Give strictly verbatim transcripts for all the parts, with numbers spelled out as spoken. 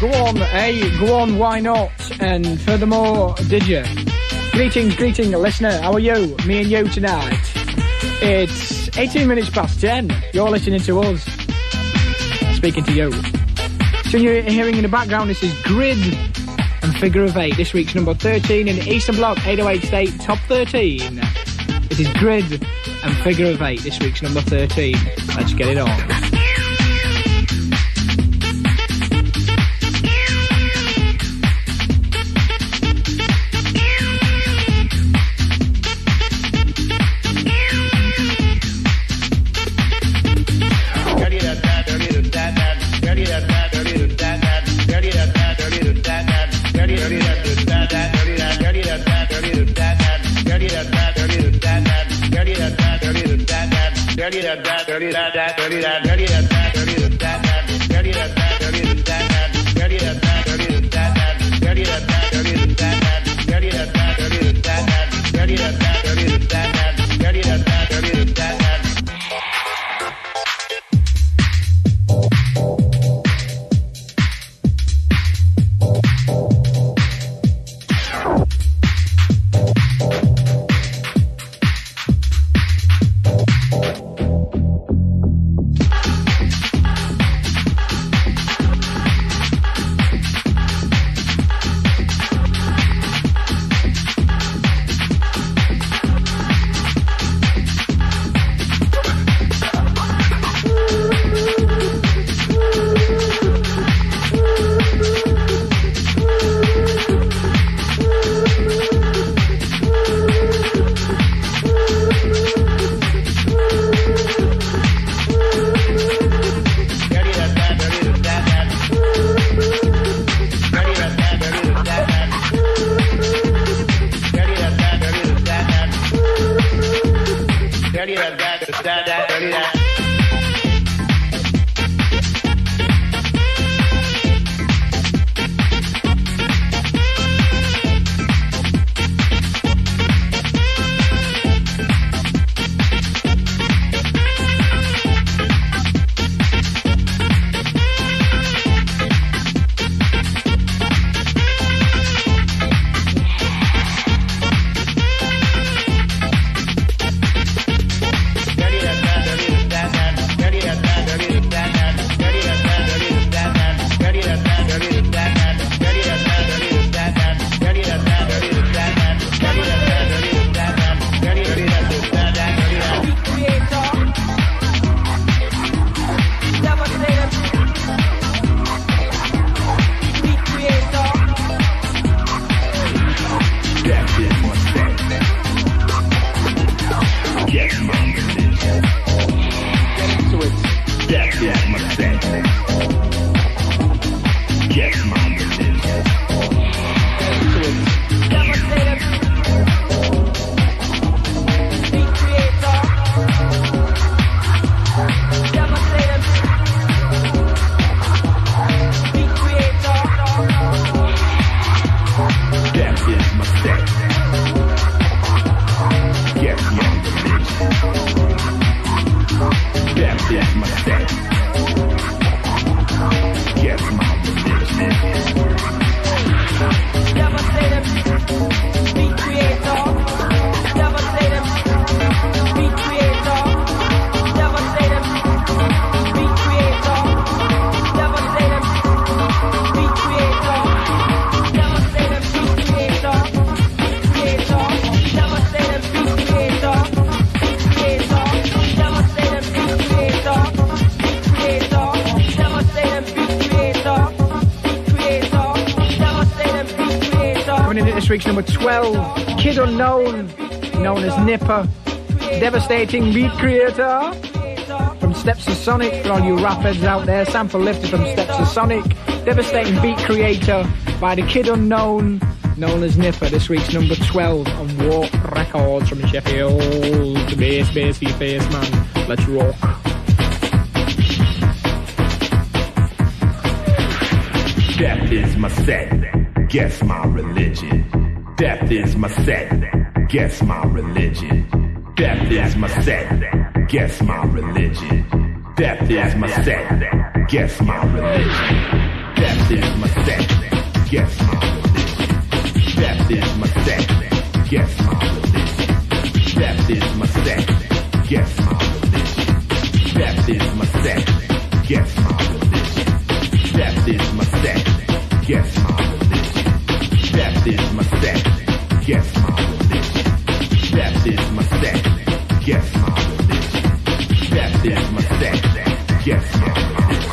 go on, hey, go on, why not? And furthermore, did you? Greetings, greeting, listener, how are you? Me and you tonight. It's eighteen minutes past ten. You're listening to us. Speaking to you. So you're hearing in the background, this is Grid and Figure of Eight. This week's number thirteen in the Eastern Bloc eight oh eight State Top thirteen. It is Grid and Figure of Eight. This week's number thirteen. Let's get it on. Dirty that that dirty that that dirty that dirty that that dirty that that dirty that that dirty that that dirty that that dirty that that dirty that that dirty that that dirty that that dirty that that dirty that that dirty that that dirty that that dirty that that. Number twelve, Kid Unknown, known as Nipper, devastating beat creator from Steps of Sonic. For all you rap heads out there, sample lifted from Steps of Sonic, devastating beat creator by the Kid Unknown, known as Nipper. This week's number twelve on Warp Records from Sheffield. Bass, bassy face, man. Let's rock. Death is my set, guess my religion. Death is my set, guess my religion. Death is my set, guess my religion. Death is my set, guess my religion. Death is my set. Guess my religion. Death is my set. Guess my religion. Death is my set. Guess my religion. Death is my set. Guess my religion. Death is my set. Guess my religion. Death is my set. Guess my religion. Death is my set. Guess my religion. Death is my set. Guess my religion.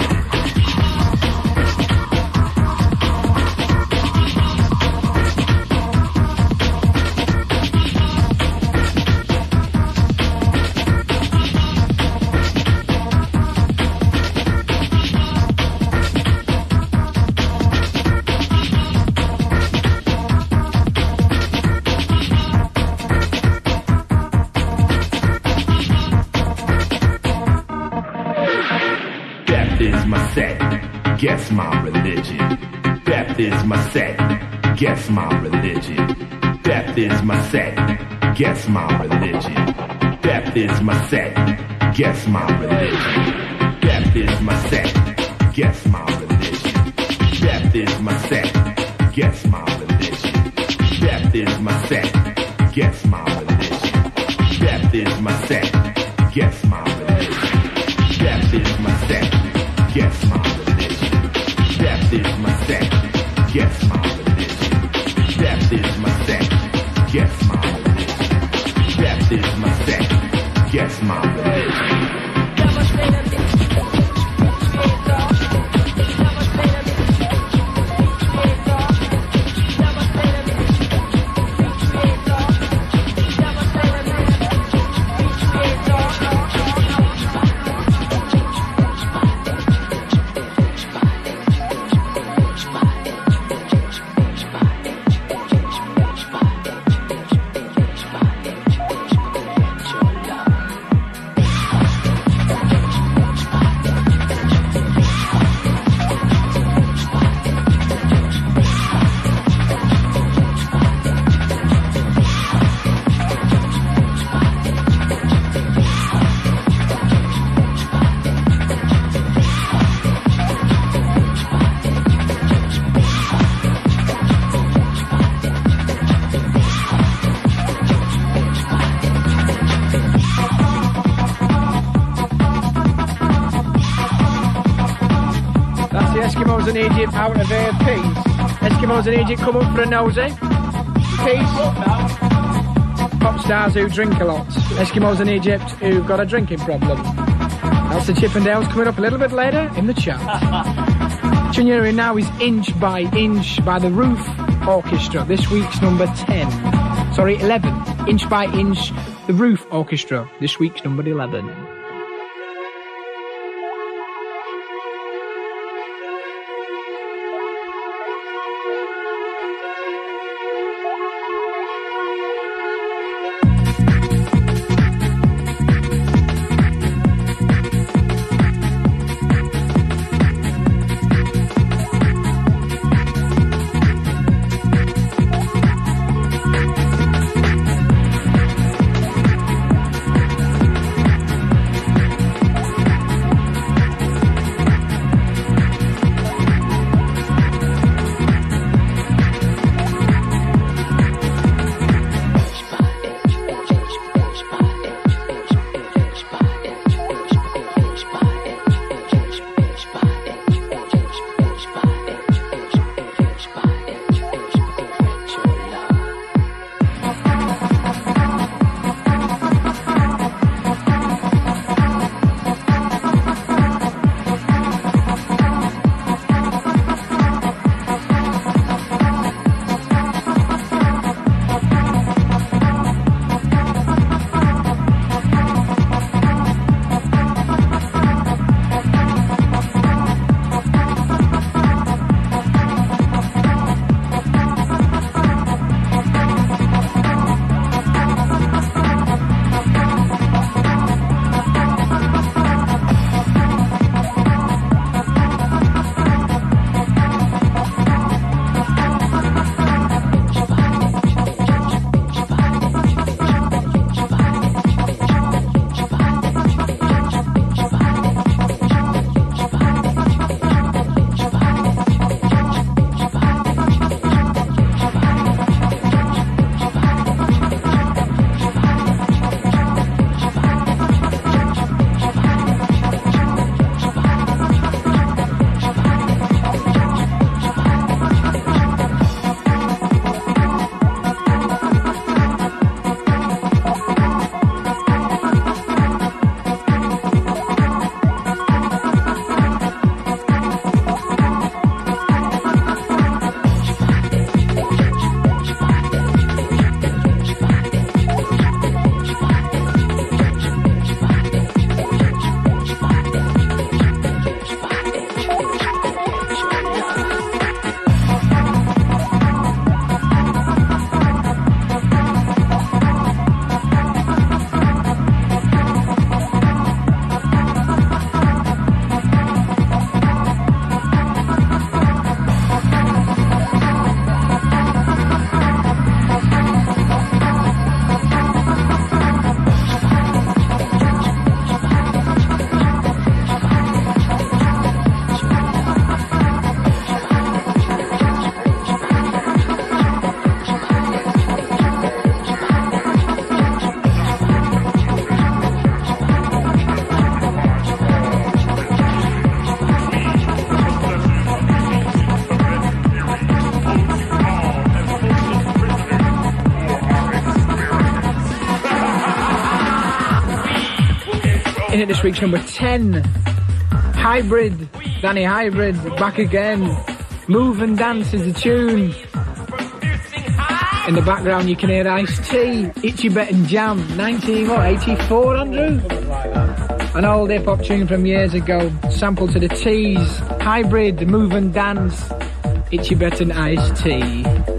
Guess my religion. Death is my set. Guess my religion. Death is my set. Guess my religion. Death is my set. Guess my religion. Death is my set. Guess my religion. Death is my set. Guess my religion. Death is my set. Guess my religion. Death is my set. Guess my religion. Death is my set. Guess my religion. Death is my set. Guess my religion. Death is my set. Guess my religion. Death is my set. Guess my religion. Eskimos in Egypt out of here, peace. Eskimos in Egypt come up for a nosy. Peace. Pop stars who drink a lot. Eskimos in Egypt who've got a drinking problem. That's the Chippendales coming up a little bit later in the chat. Tune you're in now is Inch by Inch by the Roof Orchestra. This week's number ten. Sorry, eleven. Inch by Inch, the Roof Orchestra. This week's number eleven. In at this week's number ten, Hybrid, Danny Hybrid, back again. Move and Dance is the tune. In the background you can hear Ice-T, Itchy Bet and Jam, nineteen eighty-four, Andrew? An old hip-hop tune from years ago, sample to the T's, Hybrid, Move and Dance, Itchy Bet and Ice-T.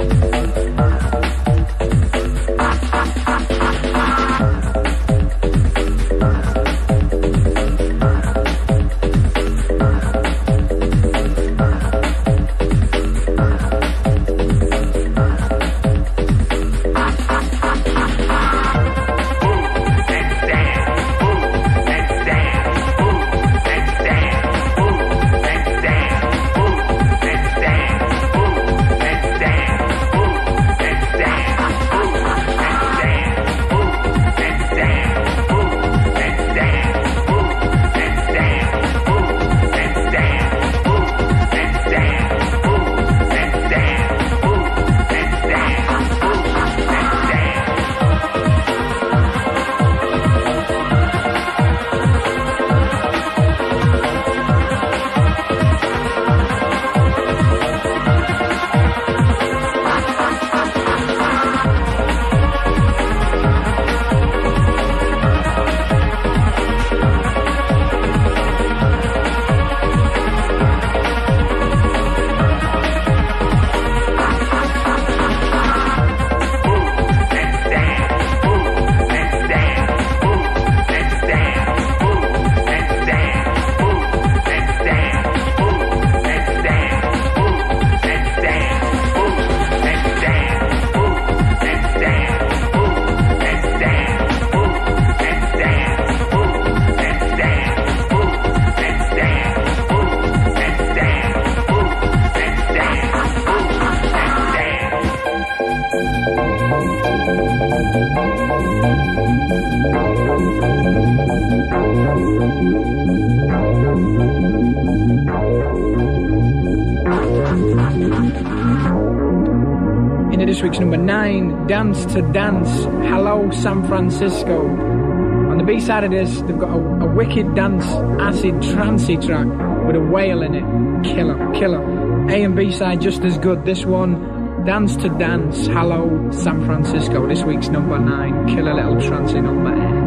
Number nine, Dance to Dance, Hello San Francisco. On the B-side of this, they've got a, a wicked dance, acid, trancey track with a whale in it. Killer, killer. A and B-side just as good. This one, Dance to Dance, Hello San Francisco. This week's number nine, killer little trancey number.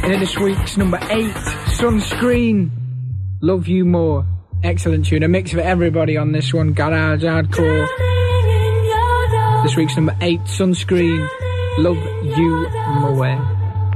into this week's number eight, Sunscreen, Love You More. Excellent tune, a mix of everybody on this one, garage, hardcore. This week's number eight, Sunscreen, Love You More.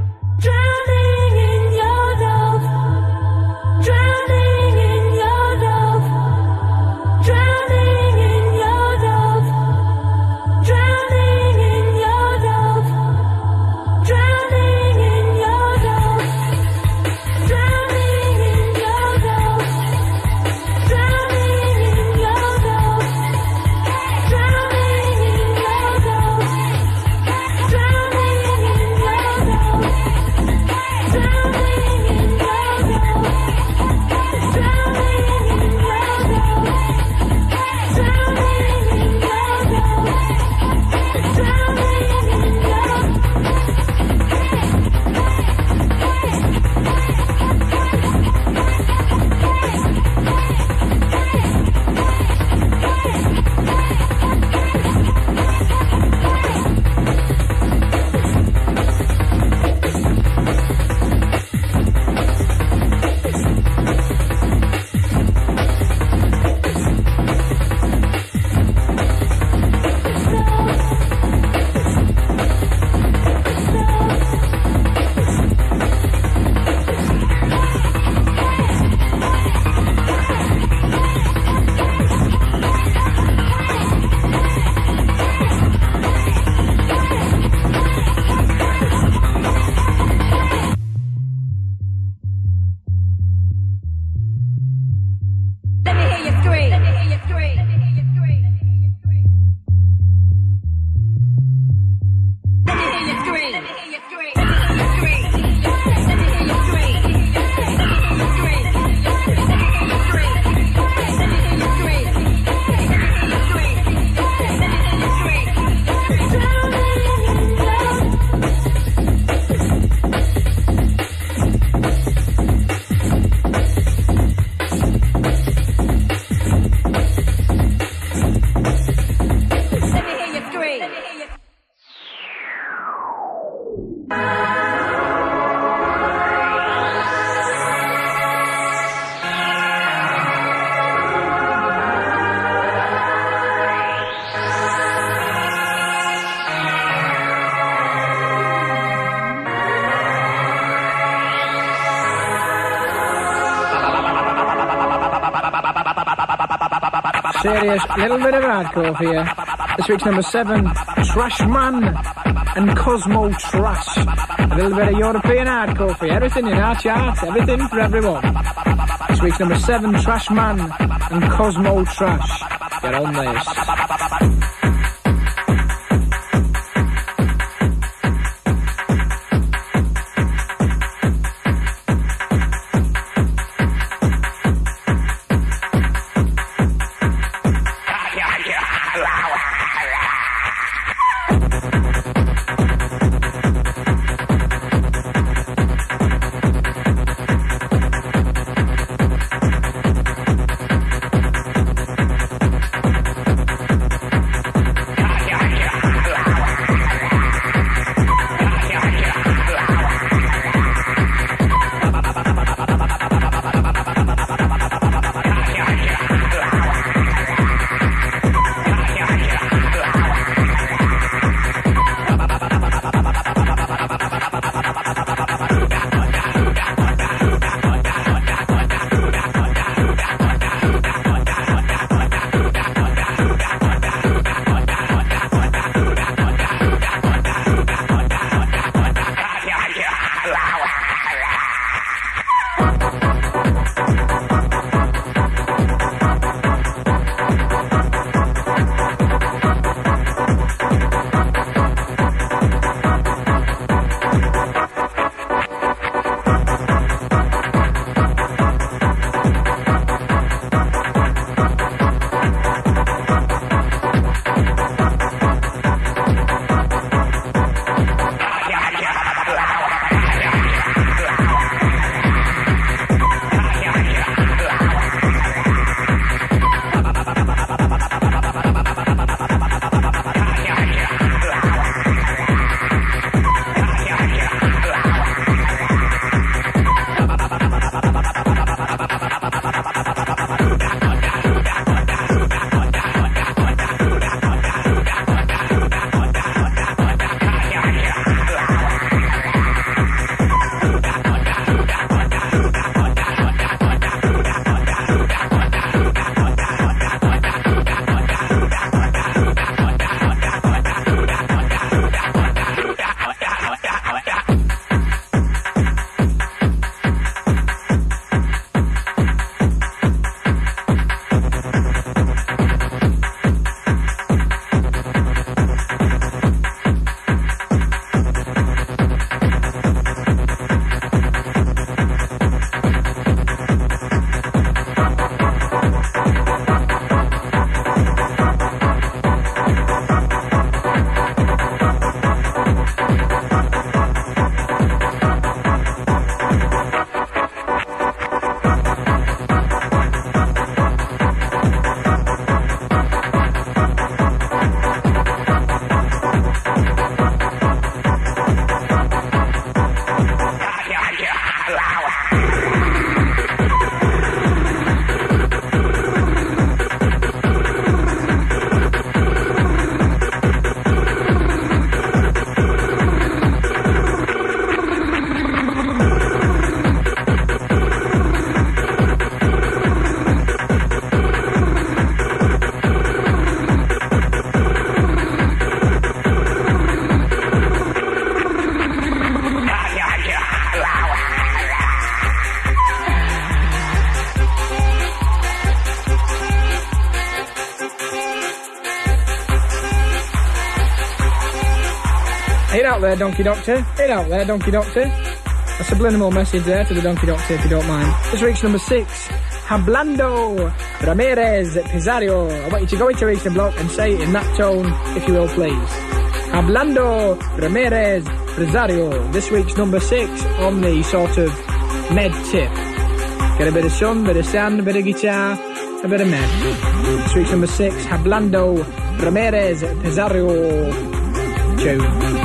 Serious little bit of hardcore for you. This week's number seven, Trashman and Cosmo Trash. A little bit of European hardcore for you. Everything in our charts, everything for everyone. This week's number seven, Trashman and Cosmo Trash. Get on this. It out there, Donkey Doctor. It out there, Donkey Doctor. A subliminal message there to the Donkey Doctor, if you don't mind. This week's number six, Hablando Ramirez Pizarro. I want you to go into Reach the Block and say it in that tone, if you will, please. Hablando Ramirez Pizarro. This week's number six on the sort of med tip. Get a bit of sun, bit of sand, a bit of guitar, a bit of med. This week's number six, Hablando Ramirez Pizarro. Tune.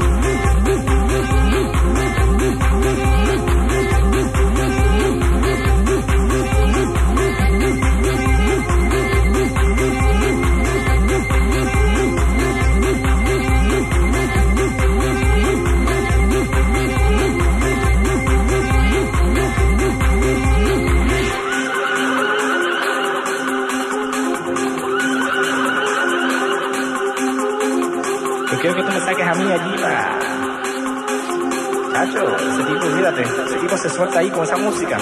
Quiero que tú me saques a mí allí para... Chacho, ese tipo, mírate, ese tipo se suelta ahí con esa música.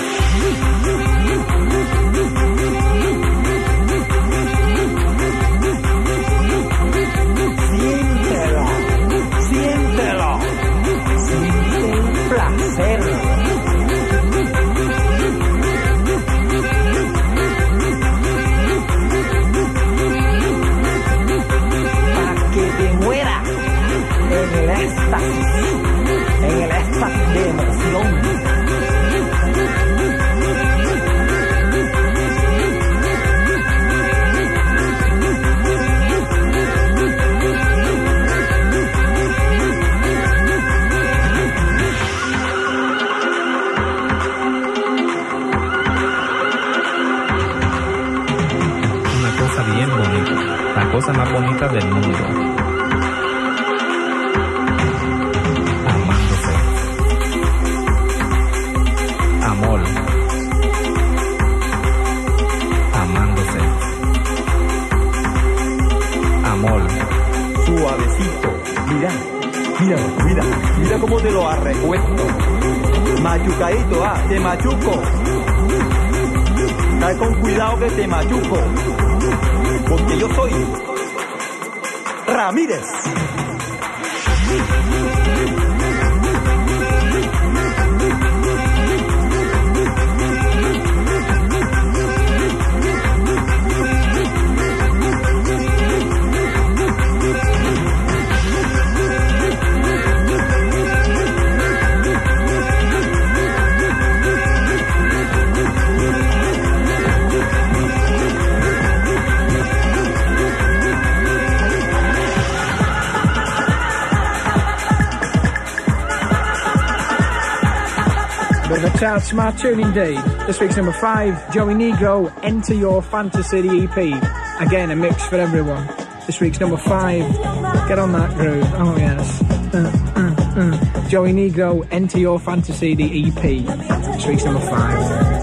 Siéntelo, siéntelo, siente el placer. En el éxtasis, en el éxtasis de emoción. Una cosa bien bonita, la cosa más bonita del mundo. Amor, amándose, amor, suavecito, mira, mira, mira, mira cómo te lo arrecuesto, machucadito, ah, te machuco, cae con cuidado que te machuco, porque yo soy Ramírez. Bit of a tart smart tune indeed. This week's number five, Joey Negro, Enter Your Fantasy, the E P. Again, a mix for everyone. This week's number five, get on that groove. Oh yes. Uh, uh, uh. Joey Negro, Enter Your Fantasy, the E P. This week's number five.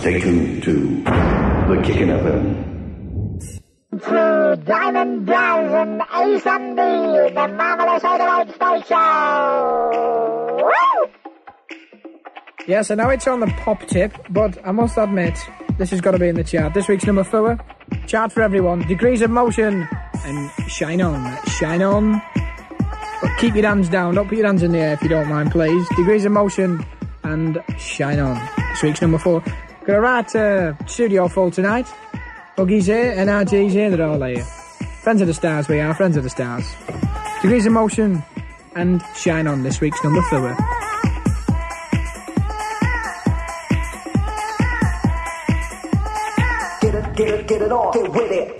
Stay tuned to The Kickin' F M. Through Diamond Dozen, Ace and B, the Marvelous eight oh eight Show. Woo! Yes, I know it's on the pop tip, but I must admit, this has got to be in the chart. This week's number four, chart for everyone, Degrees of Motion and Shine On. Shine On. But keep your hands down, don't put your hands in the air if you don't mind, please. Degrees of Motion and Shine On. This week's number four. Got a right uh, studio full tonight. Huggy's here, N R G's here, they're all here. Friends of the Stars we are, Friends of the Stars. Degrees of Motion and Shine On, this week's number four. Get it, get it, get it on, get with it.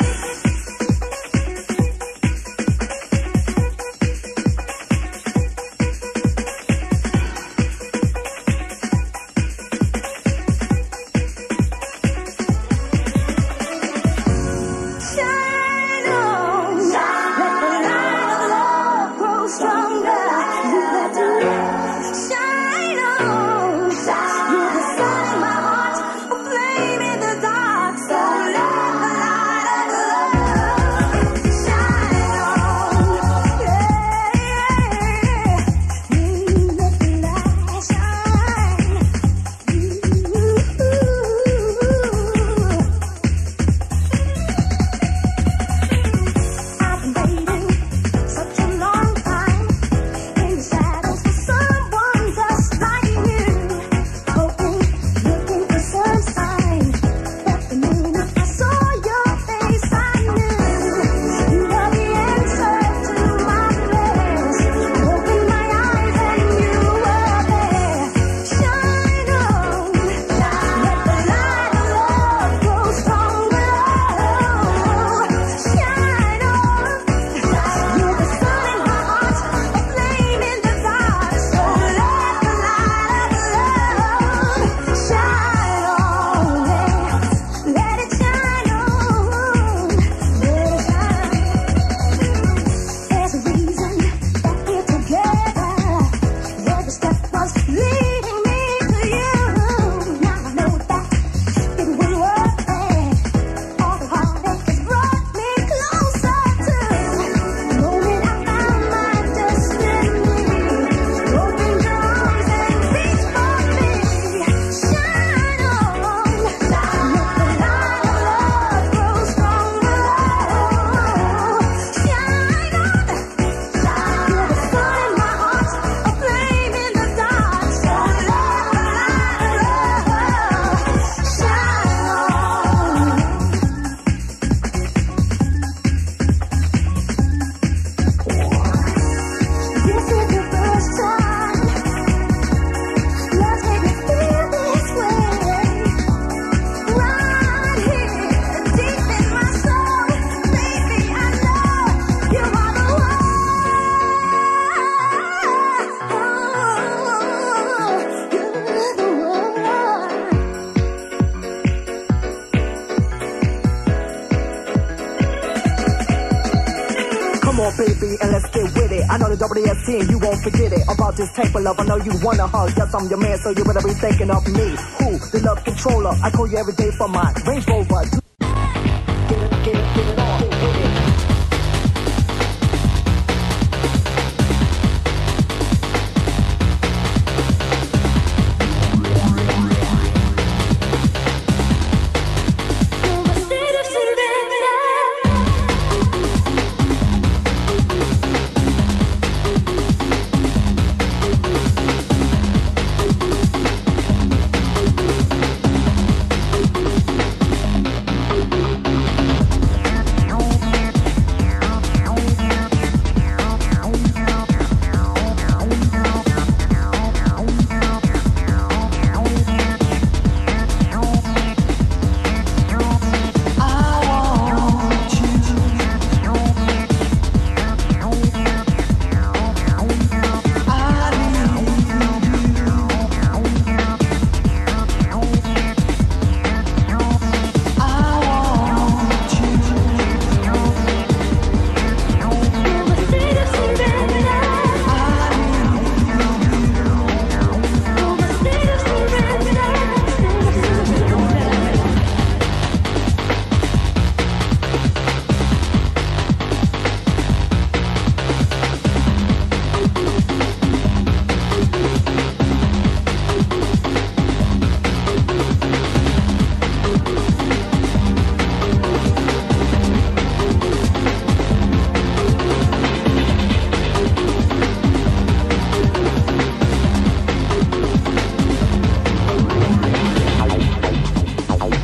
Baby, and let's get with it. I know the W S T and you won't forget it. About this type of love, I know you wanna hug. Yes, I'm your man, so you better be thinking of me. Who? The love controller. I call you every day for my Range Rover. Get it, get it, get it on, get with it.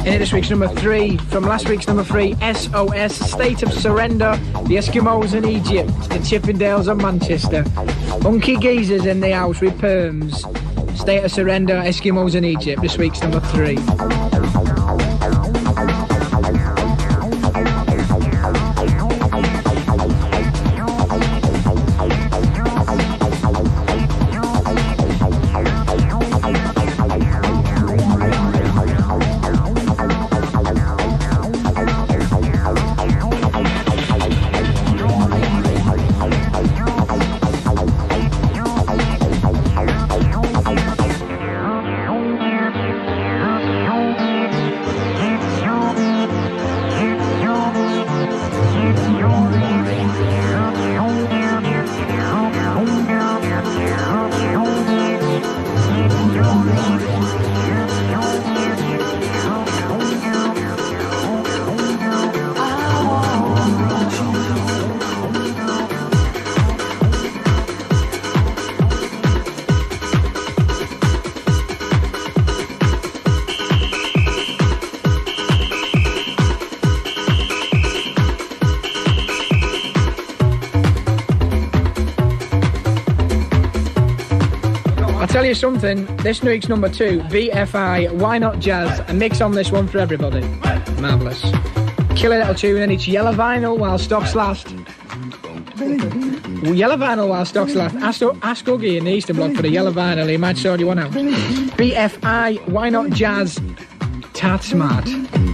In it this week's number three, from last week's number three, S O S, State of Surrender, the Eskimos in Egypt, the Chippendales of Manchester. Hunky geezers in the house with perms. State of Surrender, Eskimos in Egypt, this week's number three. Tell you something, this week's number two, V F I, Why Not Jazz, a mix on this one for everybody. Marvellous. Killer little tune, and it's Yellow Vinyl while stocks last. Yellow Vinyl while stocks last. Ask, ask Huggy in the Eastern Bloc for the Yellow Vinyl, he might sort you one out. V F I, Why Not Jazz, Tart Smart.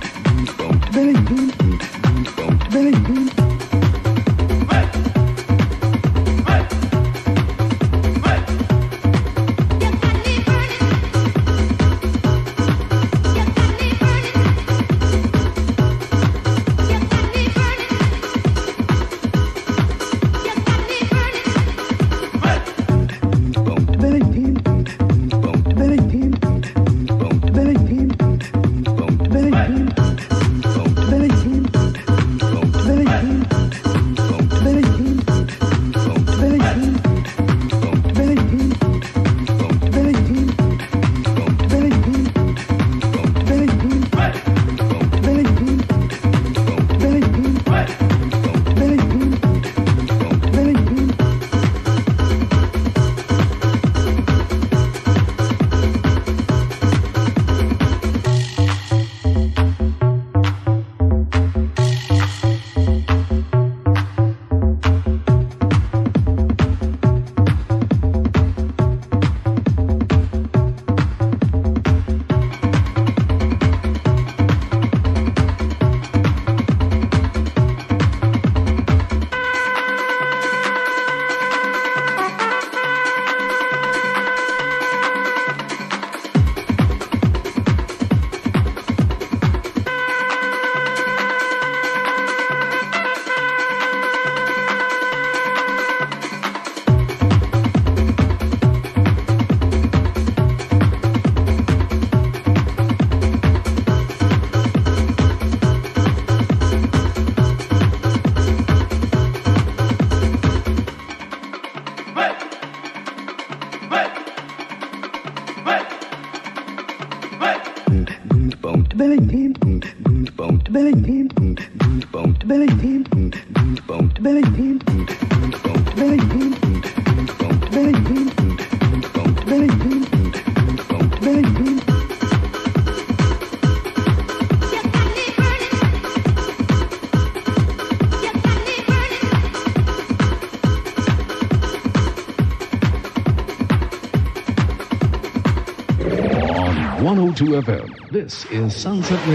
one oh two F M. This is Sunset Radio.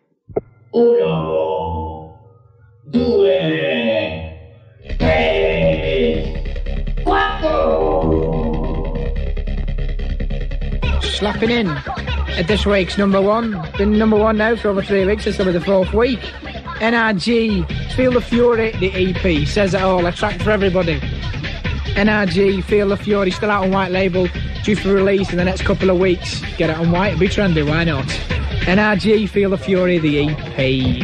Uno, due, tre, quattro. Slapping in at this week's number one. Been number one now for over three weeks. It's over the fourth week. N R G, Feel the Fury, the E P. Says it all. A track for everybody. N R G, Feel the Fury, still out on white label. Due for release in the next couple of weeks. Get it on white, it'll be trendy, why not? N R G, Feel the Fury, the E P.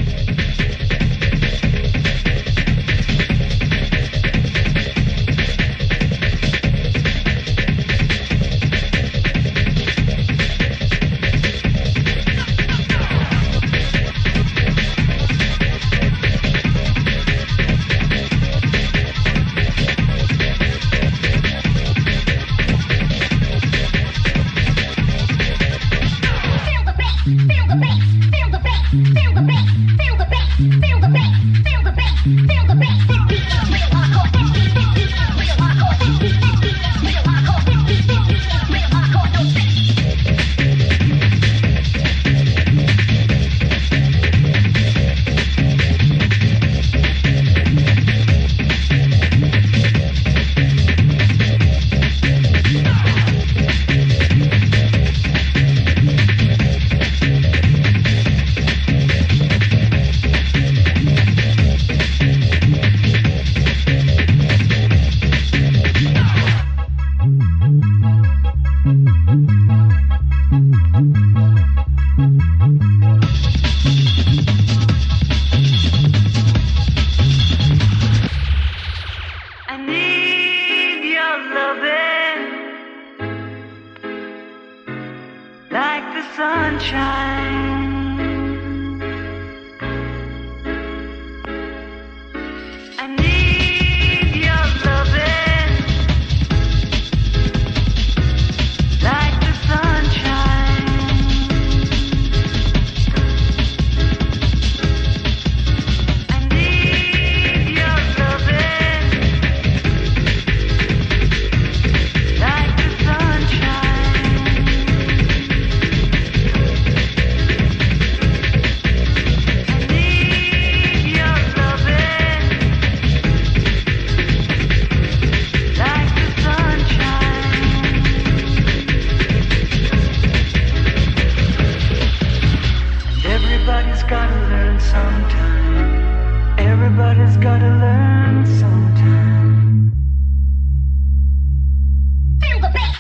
sunshine. I need your loving like the sunshine. I need your loving like the sunshine. Everybody's gotta learn sometime. Everybody's gotta learn sometime. Feel the bass.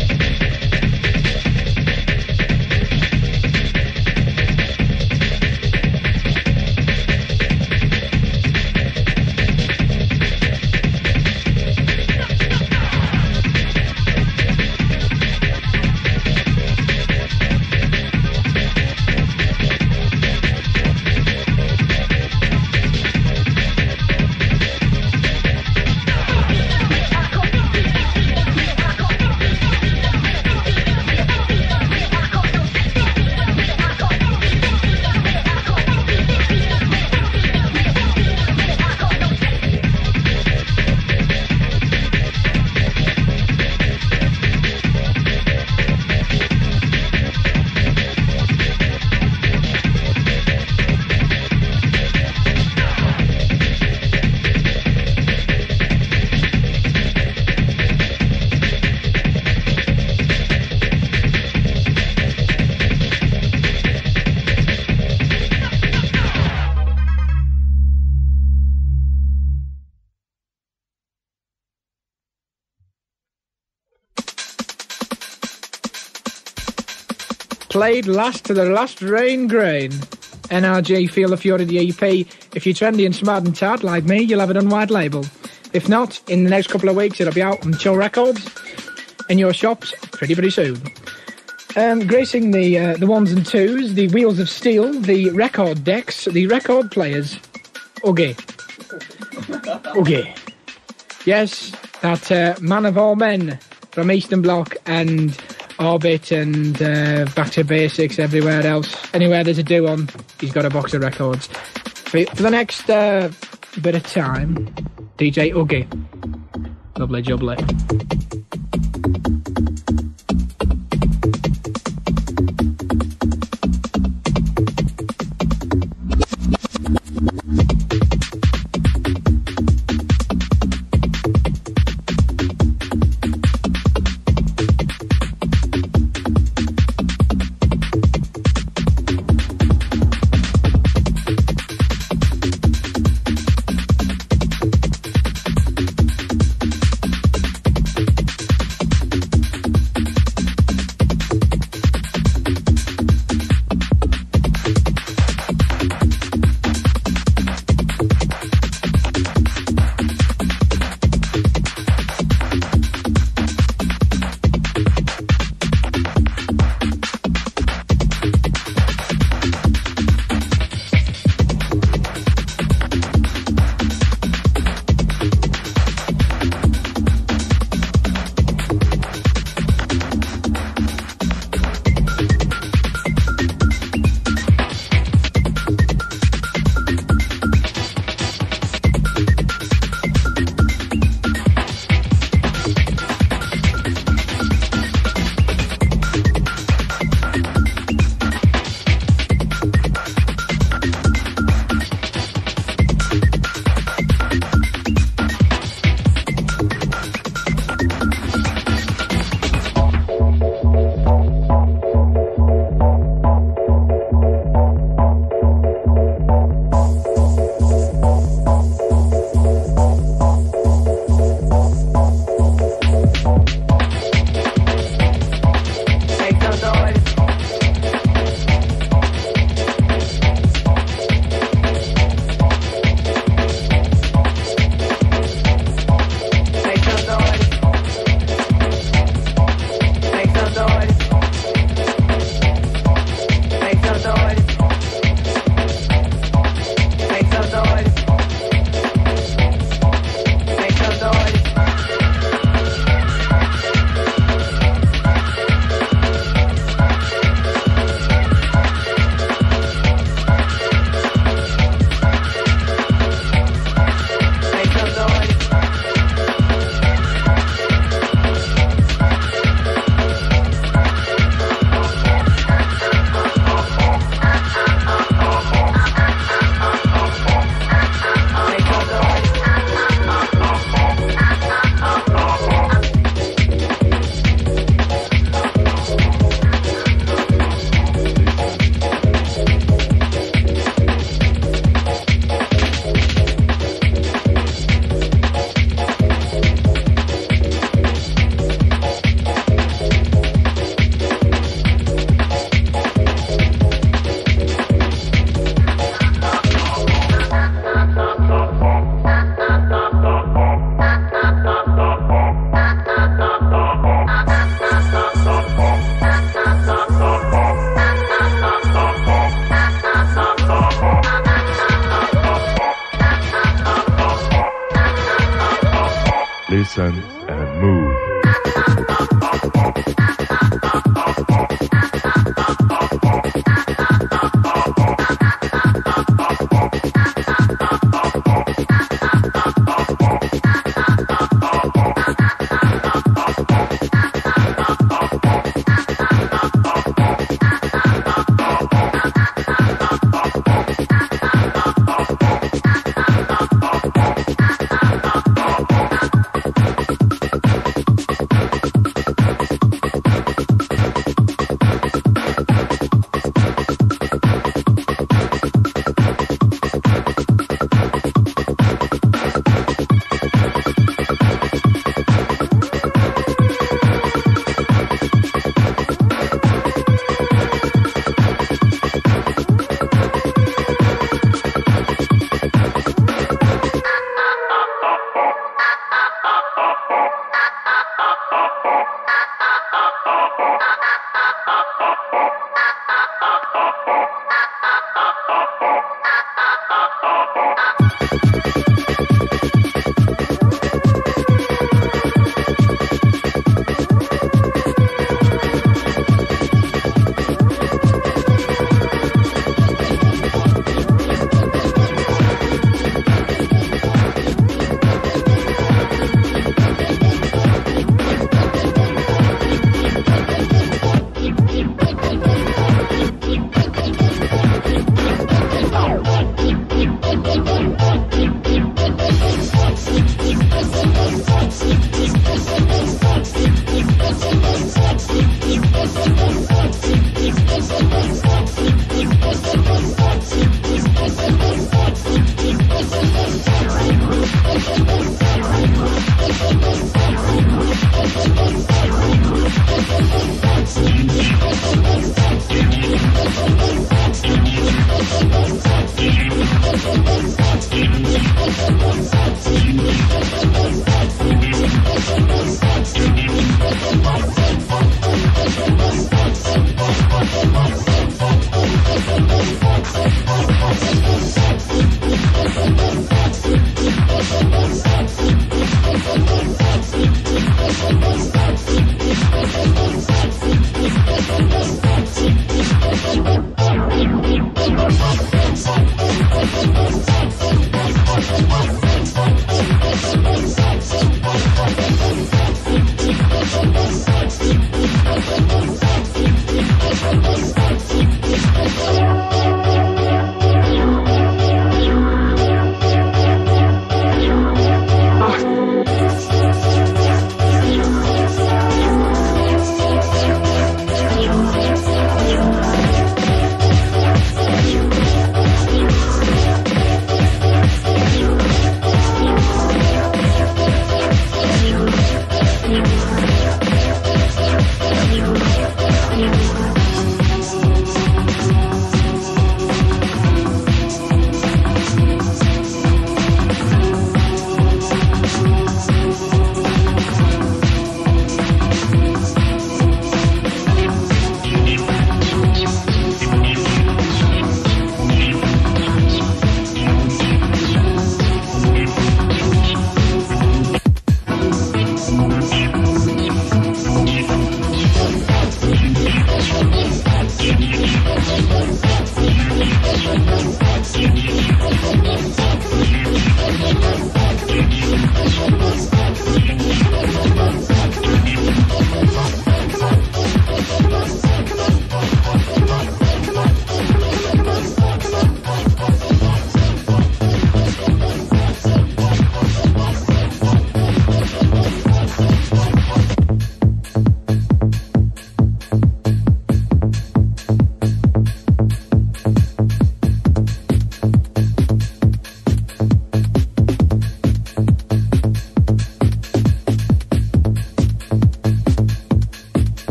Played last to the last rain grain. N R G Feel the Fury, the E P. If you're trendy and smart and tart like me, you'll have it on white label. If not, in the next couple of weeks it'll be out on Chill Records in your shops pretty pretty soon. Um, gracing the uh, the ones and twos, the wheels of steel, the record decks, the record players. Okay. Okay. Yes, that uh, man of all men from Eastern Bloc and Orbit and uh, Back to Basics, everywhere else. Anywhere there's a do on, he's got a box of records. For, for the next uh, bit of time, D J Oogie. Lovely jubbly.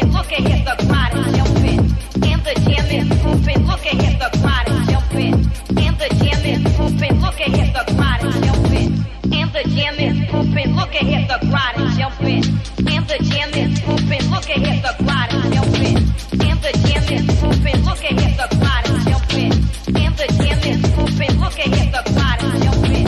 moving, look at hit the crowd and jumping. And the jam is moving, look at hit the crowd and jumping. And the jam is moving, look at hit the crowd and jumping. And the jam is moving, look at hit the crowd and jumping. And the jam is moving, look at hit the crowd and jumping. And the jam is moving, look at hit the crowd and jumping. And the jam is moving, look at hit the crowd and jumping.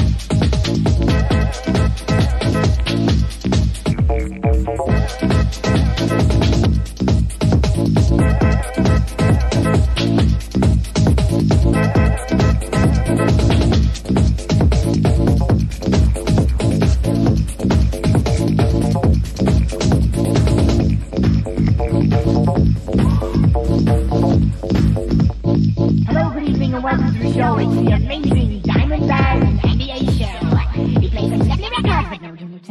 Welcome to the show. It's the amazing Diamond Band and Andy A show. We play some lovely records, but no too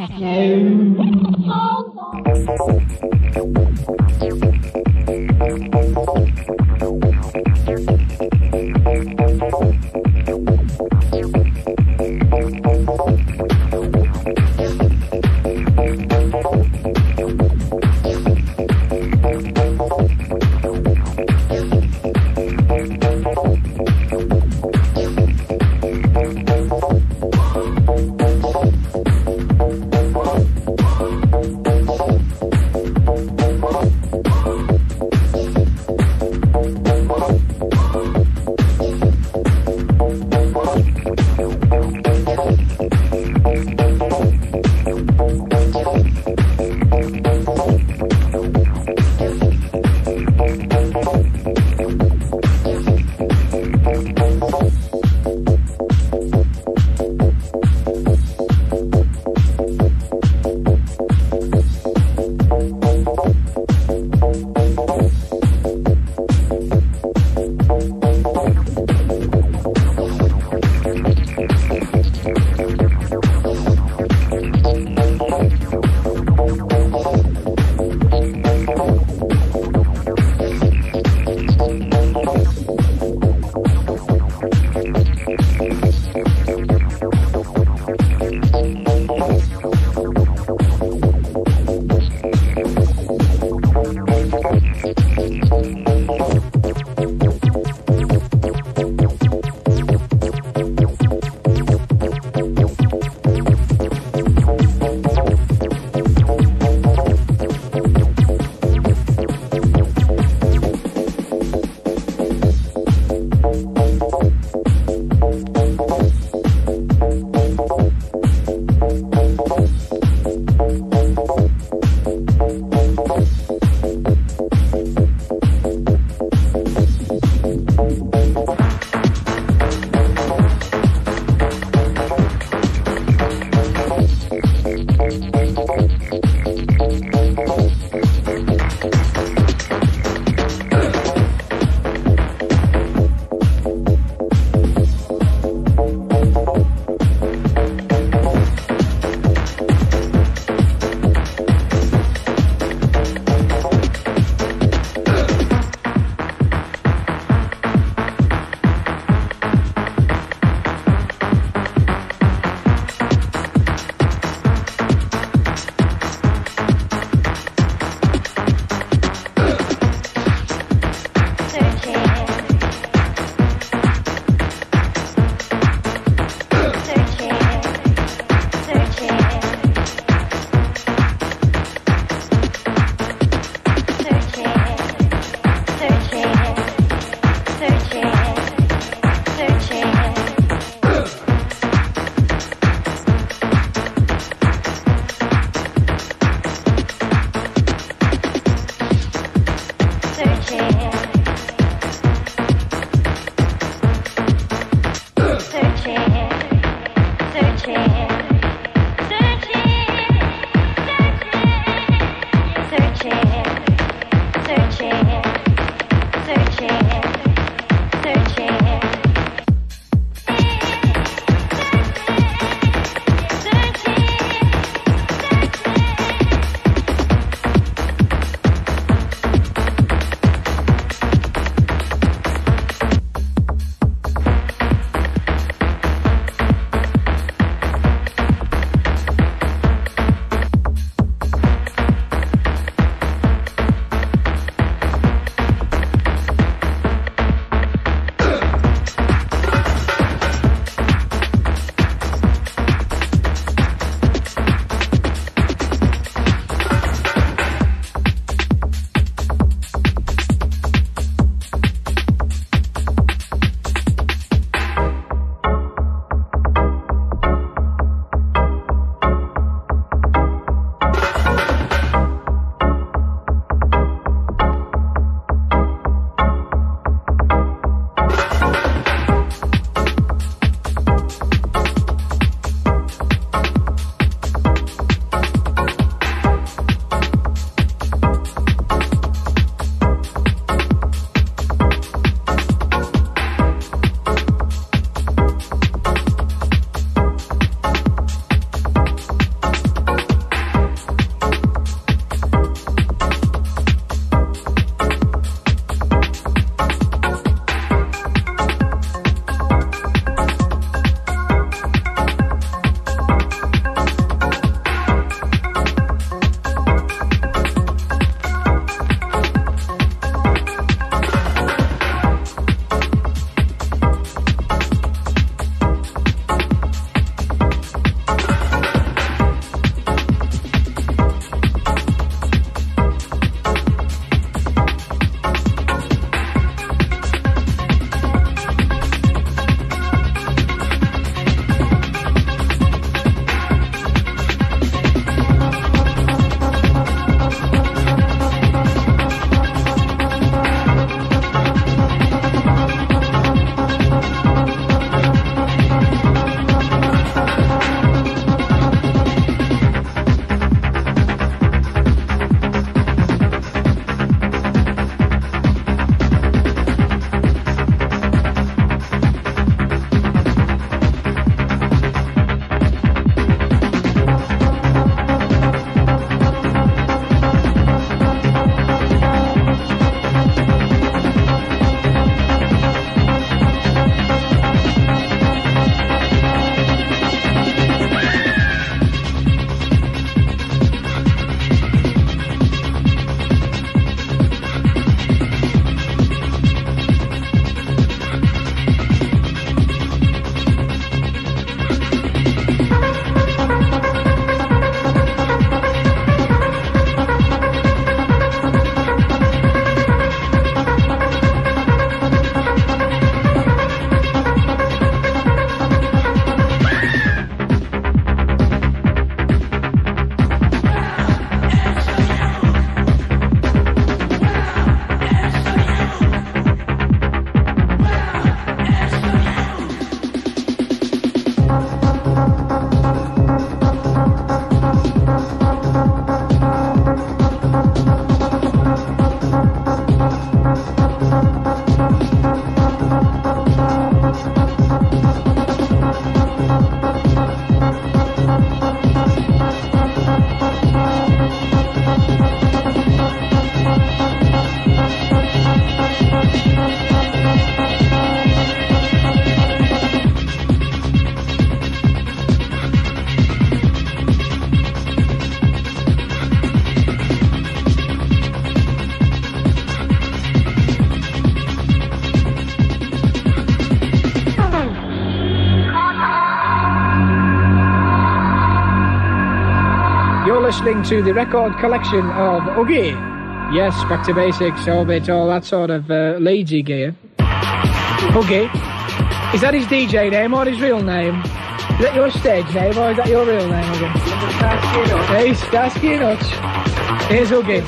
listening to the record collection of Oogie. Yes, back to basics, Orbit, all that sort of uh, lazy gear. Oogie. Is that his D J name or his real name? Is that your stage name or is that your real name again? Hey, Starsky and Hutch. Here's Oogie.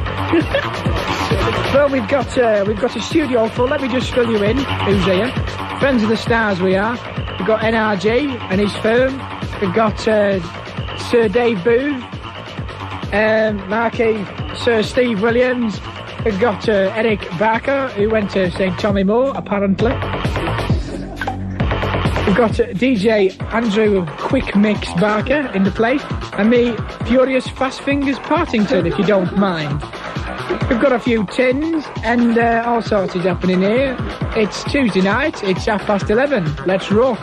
Well, we've got uh, we've got a studio full. Let me just fill you in. Who's here? Friends of the Stars we are. We've got N R G and his firm. We've got uh, Sir Dave Booth, um, Marquis Sir Steve Williams. We've got uh, Eric Barker, who went to Saint Tommy Moore, apparently. We've got uh, D J Andrew Quick Mix Barker in the place, and me, Furious Fast Fingers Partington, if you don't mind. We've got a few tins, and uh, all sorts is happening here. It's Tuesday night, it's half past eleven. Let's rock.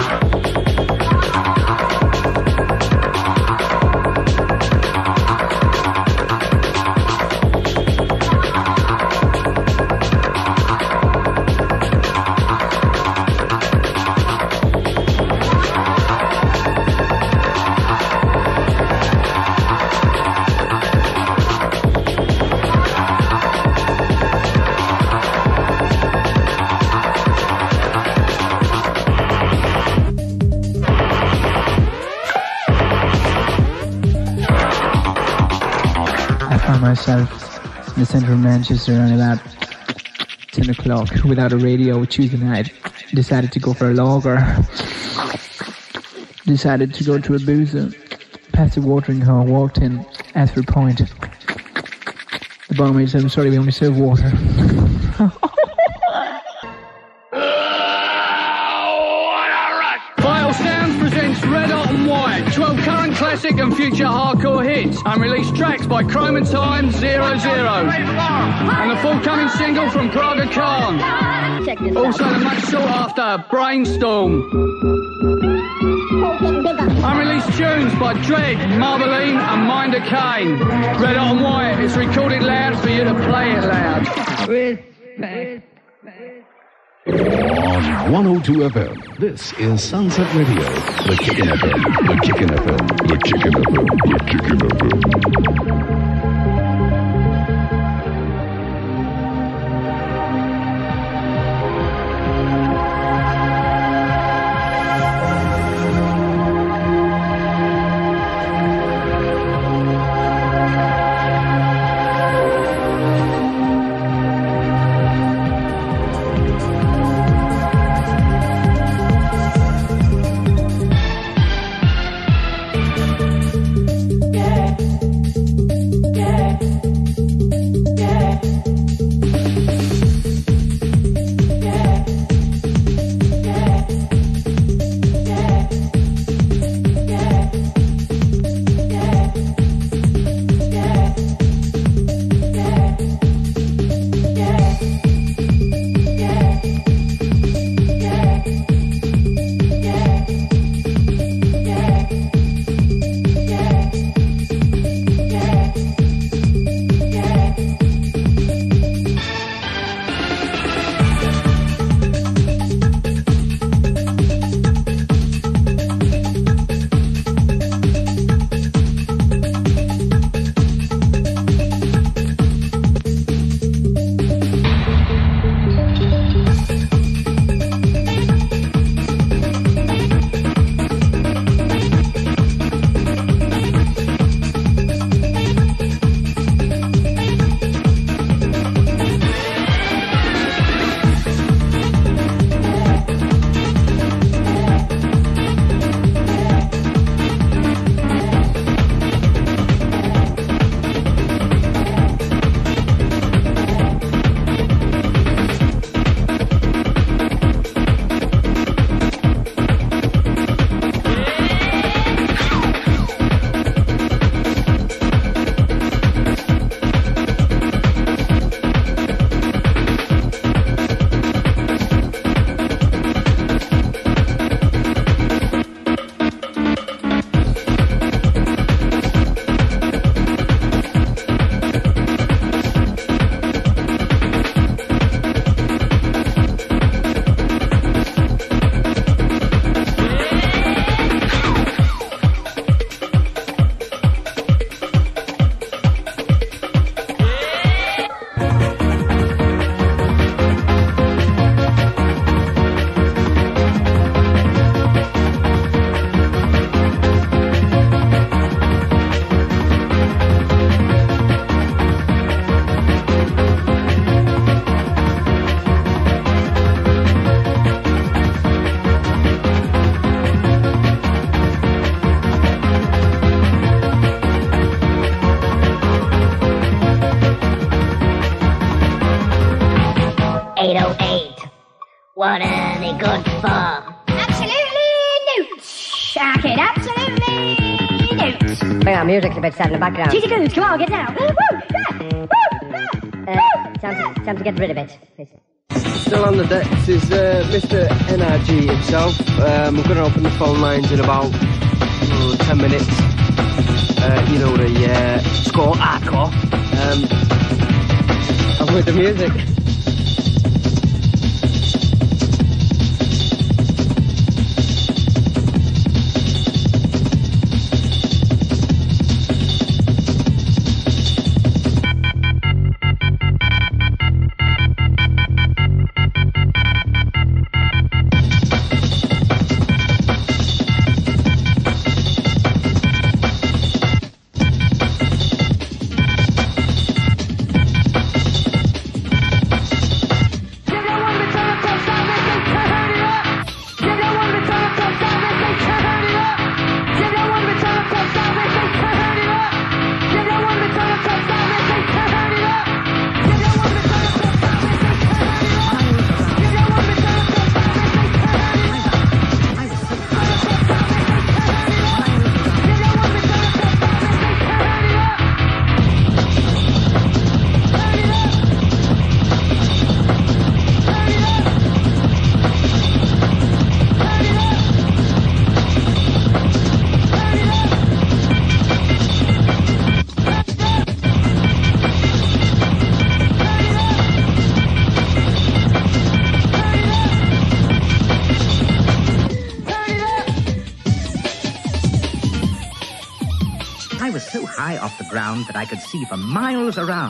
Myself in the centre of Manchester around about ten o'clock without a radio Tuesday night. Decided to go for a lager. Decided to go to a boozer. Past the watering hole, walked in, asked for a pint. The barmaid said, I'm sorry, we only serve water. Vital Sounds presents Red Hot and White, twelve current classic and future hardcore hits, unreleased tracks by Chrome and Time zero zero, and the forthcoming single from Praga Khan. Also the much sought after Brainstorm. Unreleased tunes by Dread, Marveline and Minder Kane. Red Hot and White, it's recorded loud for you to play it loud. On one oh two F M, this is Sunset Radio, the Chicken F M, the Chicken F M, the Chicken F M, the Chicken F M. eight oh eight. What are they good for? Absolutely newt. I kid, absolutely newt. Hang on, music's a bit sad in the background. Cheesy goose, come on, get down. Woo, woo, Uh, time, to, time to get rid of it. Please. Still on the decks is uh, Mister N R G himself. Um, we're going to open the phone lines in about oh, ten minutes. Uh, you know, the uh, score hardcore. Um, and with the music. Off the ground that I could see for miles around.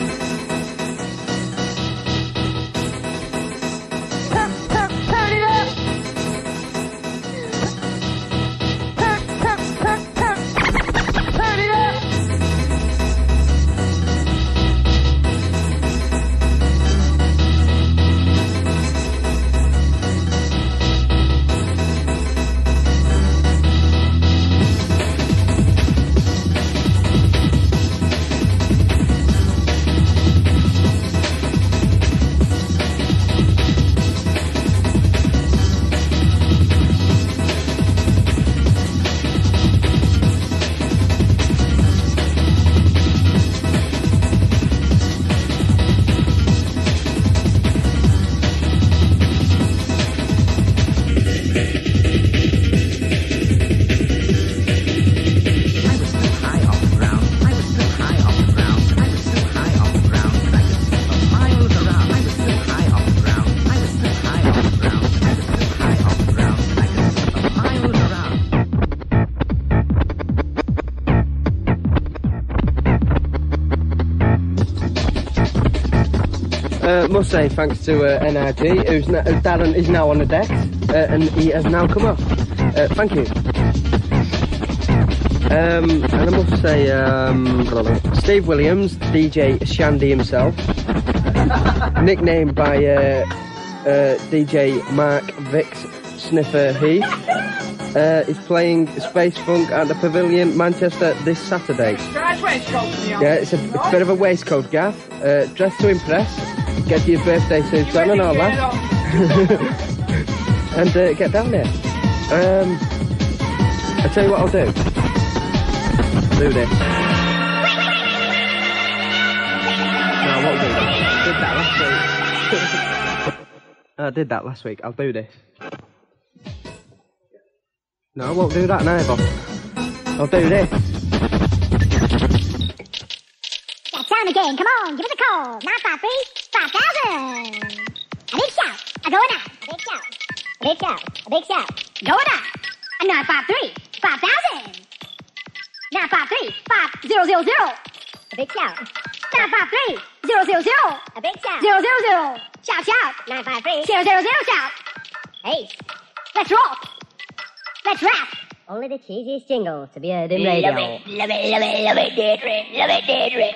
Uh, must say thanks to uh, N R G, who's na- uh, Darren is now on the deck, uh, and he has now come up. Uh, thank you. Um, and I must say, um, Steve Williams, D J Shandy himself, nicknamed by uh, uh, D J Mark Vix Sniffer Heath, uh, is playing Space Funk at the Pavilion, Manchester this Saturday. Yeah, it's a, it's a bit of a waistcoat gaff, uh, dress to impress. Get your birthday suits on and all that. and uh, get down there. Um, I'll tell you what I'll do. I'll do this. No, I won't do that. I did that last week. I did that last week. I'll do this. No, I won't do that neither. I'll do this. That time again. Come on, give us a call. nine five three, five thousand. A big shout. A going out. A big shout. A big shout. A big shout. Going out. A nine five three, five thousand. nine five three, five thousand. A big shout. nine five three, zero zero zero. A big shout. zero zero zero. Shout, shout. nine five three, zero zero zero. Shout. Hey. Let's rock. Let's rap. Only the cheesiest jingles to be heard in radio. Love it, love it, love it, love it, Deirdre. Love it, Deirdre.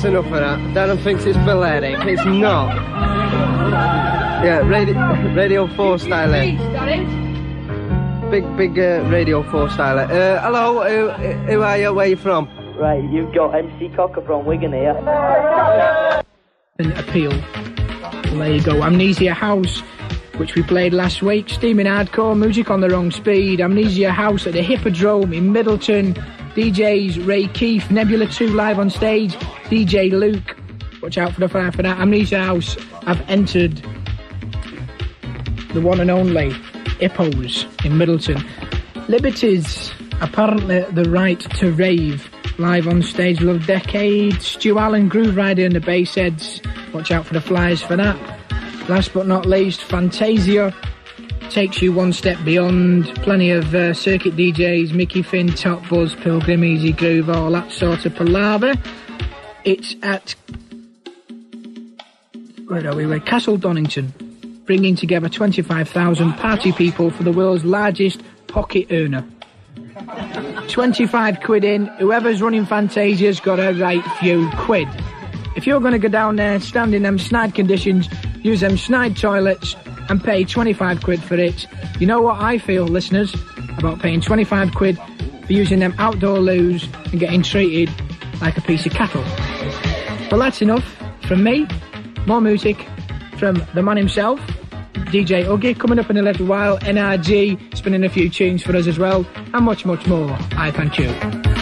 that's enough of that. Darren thinks it's Balearic. It's not. Yeah, Radio, radio four styler. Big, big uh, Radio four styler. Uh, hello, who, who are you? Where are you from? Right, you've got M C Cocker from Wigan here. An appeal. Well, there you go. Amnesia House, which we played last week. Steaming hardcore music on the wrong speed. Amnesia House at the Hippodrome in Middleton. D Js Ray Keith, Nebula two live on stage. D J Luke. Watch out for the fire for that. Amnesia House have entered the one and only Hippos in Middleton. Liberties, apparently the right to rave. Live on stage, Love Decade. Stu Allen, Groove Rider and the Bassheads. Watch out for the flyers for that. Last but not least, Fantasia takes you one step beyond. Plenty of uh, circuit D Js, Mickey Finn, Top Buzz, Pilgrim, Easy Groove, all that sort of palaver. It's at, where are we, we're Castle Donington, bringing together twenty-five thousand party people for the world's largest pocket earner. twenty-five quid in, whoever's running Fantasia's got a right few quid. If you're going to go down there, stand in them snide conditions, use them snide toilets and pay twenty-five quid for it, you know what I feel, listeners, about paying twenty-five quid for using them outdoor loos and getting treated like a piece of cattle. Well, that's enough from me. More music from the man himself, D J Uggy, coming up in a little while. N R G spinning a few tunes for us as well, and much, much more. I thank you.